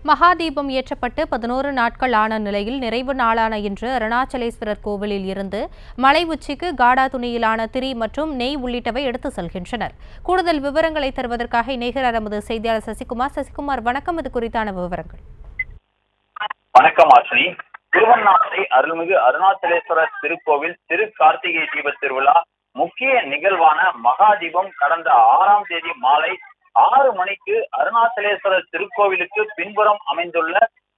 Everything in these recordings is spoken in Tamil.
மகாதீபம் ஏற்றப்பட்டு 11 நாட்கள் ஆன நிலையில் நிறைவு நாளான இன்று அருணாச்சலேஸ்வரர் கோவிலில் இருந்து மலை உச்சிக்கு காடா துணியிலான திரி மற்றும் நெய் உள்ளிட்டவை எடுத்து செல்கின்றனர். கூடுதல் விவரங்களை தருவதற்காக இணைகிறார் நமது செய்தியாளர் சசிகுமார். சசிகுமார், வணக்கம். இது குறித்தான விவரங்கள். வணக்கம் ஆசினி. திருவண்ணாமலை அருள்மிகு அருணாச்சலேஸ்வரர் திருக்கோவில் திரு கார்த்திகை தீப திருவிழா முக்கிய நிகழ்வான மகாதீபம் கடந்த 6ஆம் தேதி மாலை 6 மணிக்கு அருணாச்சலேஸ்வரர் திருக்கோவிலுக்கு பின்புறம் அமைந்துள்ள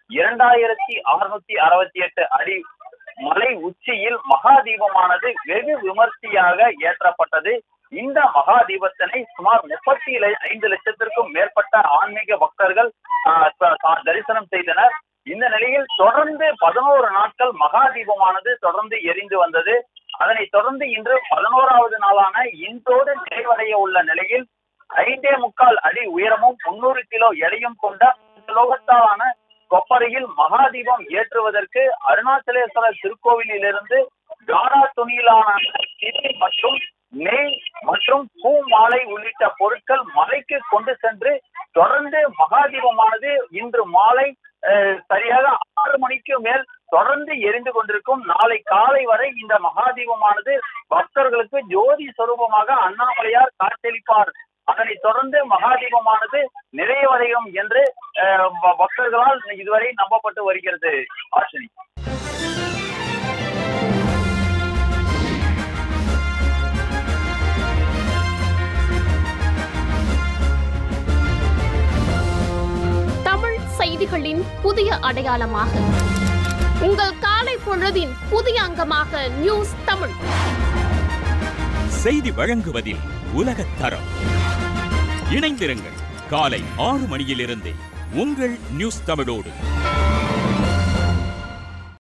2668 அடி மலை உச்சியில் மகாதீபமானது வெகு விமர்சையாக ஏற்றப்பட்டது. இந்த மகாதீபத்தினை சுமார் 35 லட்சத்திற்கும் மேற்பட்ட ஆன்மீக பக்தர்கள் தரிசனம் செய்தனர். இந்த நிலையில் தொடர்ந்து 11 நாட்கள் மகாதீபமானது தொடர்ந்து எரிந்து வந்தது. அதனைத் தொடர்ந்து இன்று 11வது நாளான இன்றோடு நிறைவடைய உள்ள நிலையில் 5.25 அடி உயரமும் 300 கிலோ எடையும் கொண்ட லோகத்தாலான கொப்பரையில் மகாதீபம் ஏற்றுவதற்கு அருணாச்சலேஸ்வரர் திருக்கோவிலிருந்து காடா துணியிலான மற்றும் நெய் மற்றும் பூ மாலை உள்ளிட்ட பொருட்கள் மலைக்கு கொண்டு சென்று தொடர்ந்து மகாதீபமானது இன்று மாலை சரியாக 6 மணிக்கு மேல் தொடர்ந்து எரிந்து கொண்டிருக்கும். நாளை காலை வரை இந்த மகாதீபமானது பக்தர்களுக்கு ஜோதி சொரூபமாக அண்ணாமலையார் காட்சியளிப்பார். அதனைத் தொடர்ந்து மகாதீபமானது நிறைவடையும் என்று பக்தர்களால் இதுவரை நம்பப்பட்டு வருகிறது. ஆசினி, தமிழ் செய்திகளின் புதிய அடையாளமாக உங்கள் காலை பொழுதின் புதிய அங்கமாக நியூஸ் தமிழ் செய்தி வழங்குவதில் உலகத் தரம். இணைந்திருங்கள் காலை 6 மணியிலிருந்தே உங்கள் நியூஸ் தமிழோடு.